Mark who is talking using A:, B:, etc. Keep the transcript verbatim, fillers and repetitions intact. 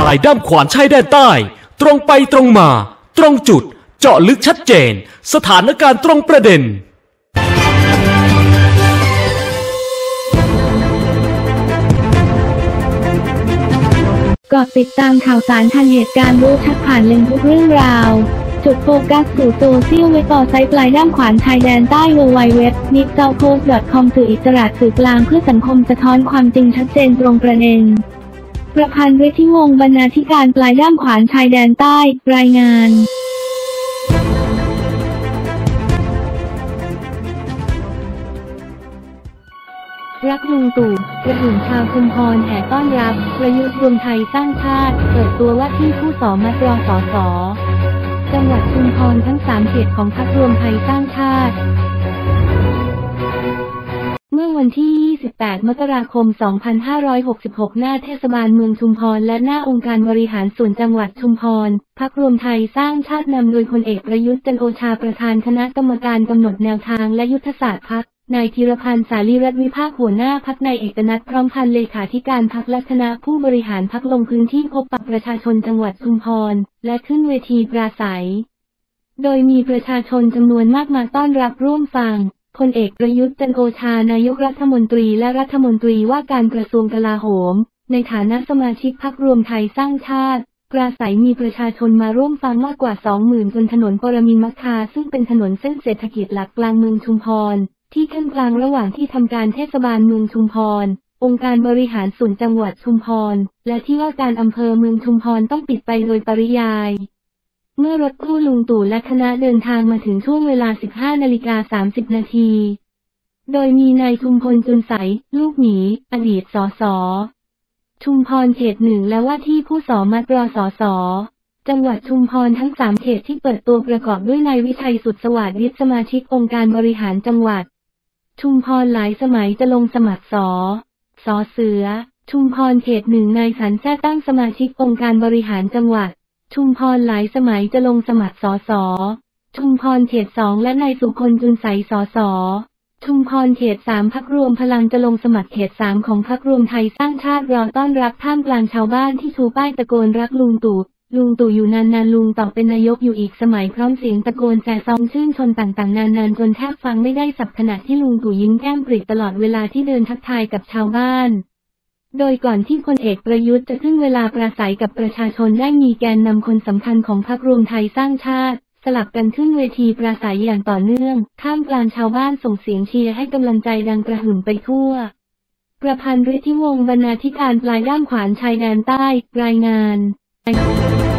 A: ายด้ามขวานชายแดนใต้ตรงไปตรงมาตรงจุดเจาะลึกชัดเจนสถานการณ์ตรงประเด็น
B: เกาะติดตามข่าวสารทันเหตุการณ์รู้ชัดผ่านเลนทุกเรื่องราวจุดโฟกัสสู่โซเชียลเว็บไซต์ปลายด้ามขวานชายแดนใต้ เวิลด์ ไวด์ เว็บ นิวส์ โพสต์ ดอท คอม สื่ออิสระสื่อกลางเพื่อสังคมสะท้อนความจริงชัดเจนตรงประเด็นประพันธ์ ฤทธิวงศ์ บรรณาธิการปลายด้ามขวานชายแดนใต้รายงานรักลุงตู่กระหึ่มชาวชุมพรแห่ต้อนรับประยุทธ์รวมไทยสร้างชาติเปิดตัวว่าที่ผู้สมัครสสจังหวัดชุมพรทั้งสามเขตของพรรครวมไทยสร้างชาติเมื่อวันที่ ยี่สิบแปด มกราคม สองพันห้าร้อยหกสิบหก หน้าเทศบาลเมืองชุมพรและหน้าองค์การบริหารส่วนจังหวัดชุมพรพรรครวมไทยสร้างชาตินำโดยพลเอกประยุทธ์จันทร์โอชาประธานคณะกรรมการกำหนดแนวทางและยุทธศาสตร์พรรคนายธีรพันธ์ สาลีรัตน์วิภาคหัวหน้าพรรคนายเอกนัทพร้อมพันธ์เลขาธิการพรรคและคณะผู้บริหารพรรคลงพื้นที่พบปะประชาชนจังหวัดชุมพรและขึ้นเวทีปราศัยโดยมีประชาชนจำนวนมากมาต้อนรับร่วมฟังพลเอกประยุทธ์จันทร์โอชานายกรัฐมนตรีและรัฐมนตรีว่าการกระทรวงกลาโหมในฐานะสมาชิกพรรครวมไทยสร้างชาติปราศัยมีประชาชนมาร่วมฟังมากกว่า สองหมื่น บนถนนปรมินทร์มัคคาซึ่งเป็นถนนเส้นเศรษฐกิจหลักกลางเมืองชุมพรที่ขั้นกลางระหว่างที่ทำการเทศบาลเมืองชุมพรองค์การบริหารส่วนจังหวัดชุมพรและที่ว่าการอำเภอเมืองชุมพรต้องปิดไปโดยปริยายเมื่อรถตู้ลุงตู่และคณะเดินทางมาถึงช่วงเวลา สิบห้านาฬิกาสามสิบ นาทีโดยมีนายชุมพลจุลใสลูกหมีอดีตสสชุมพรเขตหนึ่งและว่าที่ผู้สมัครสสจังหวัดชุมพรทั้งสามเขตที่เปิดตัวประกอบด้วยนายวิชัยสุดสวัสดิ์สมาชิกองค์การบริหารจังหวัดชุมพรหลายสมัยจะลงสมัครสสเสือชุมพรเขตหนึ่งนายสันแท้ตั้งสมาชิกองค์การบริหารจังหวัดชุมพรหลายสมัยจะลงสมัครสสชุมพรเขตสองและนายสุคนจุลใสสสชุมพรเขตสามพรรครวมพลังจะลงสมัครเขตสามของพรรครวมไทยสร้างชาติรอต้อนรับท่ามกลางชาวบ้านที่ชูป้ายตะโกนรักลุงตู่ลุงตู่อยู่นานๆลุงต่อเป็นนายกอยู่อีกสมัยพร้อมเสียงตะโกนแส่ซองชื่นชนต่างๆนานๆจนแทบฟังไม่ได้สับขณะที่ลุงตู่ยิ้มแก้มปริตลอดเวลาที่เดินทักทายกับชาวบ้านโดยก่อนที่พลเอกประยุทธ์จะขึ้นเวลาปราศัยกับประชาชนได้มีแกนนำคนสำคัญของพรรครวมไทยสร้างชาติสลับกันขึ้นเวทีปราศัยอย่างต่อเนื่องท่ามกลางชาวบ้านส่งเสียงเชียร์ให้กำลังใจดังกระหึ่มไปทั่วประพันธ์ ฤทธิวงศ์ บรรณาธิการปลายด้ามขวานชายแดนใต้รายงาน